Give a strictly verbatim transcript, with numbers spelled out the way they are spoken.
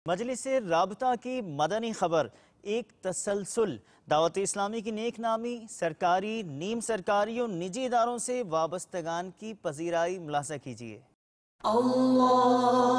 मजलिस राबता की मदनी खबर एक तसलसल दावत इस्लामी की नेक नामी सरकारी, नीम सरकारी और निजी इदारों से वाबस्तगान की पजीराई मुलाजा कीजिए। अल्लाह